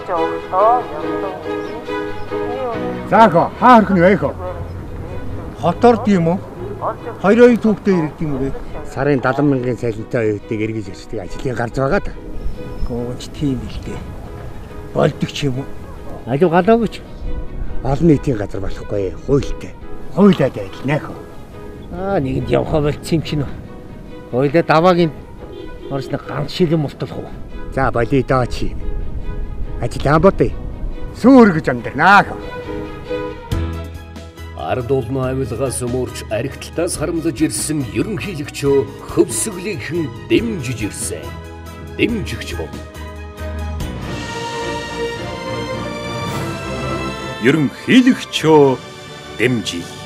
Заахо хаа орох нь вэ хөө? Хотор тийм үү? Хоёрын түүхтэй ирэх юм бэ? Сарын 70,000-ын сайлантай оюутныг эргэж ирдэг ажлын гарч байгаа да. Гооч тийм л дээ. Болдог ч юм уу? Алив галаагүй. Олон нийтийн газар болохгүй хуйлтай. Хуйлаад адил нэх. Нэгэнд явхаа болцсон юм чинь. Хуйлаа даваагийн орсны ганц шилэн мултлах уу? За болий доо чи. Ажил амботой. Сүүр гэж амдэрнаа. Ард олно авилгаас өмөрч аригталтаас харамлаж ирсэн ерөнхийлөгчөө хөвсгөлийнхэн дэмжиж ирсэн. Дэмжигч бод. Ерөнхийлөгчөө дэмжиж